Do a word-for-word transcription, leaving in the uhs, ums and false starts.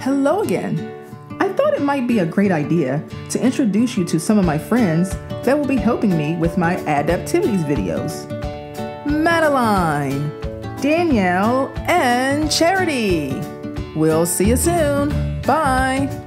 Hello again. I thought it might be a great idea to introduce you to some of my friends that will be helping me with my Adaptivities videos. Madeline, Danielle, and Charity. We'll see you soon. Bye.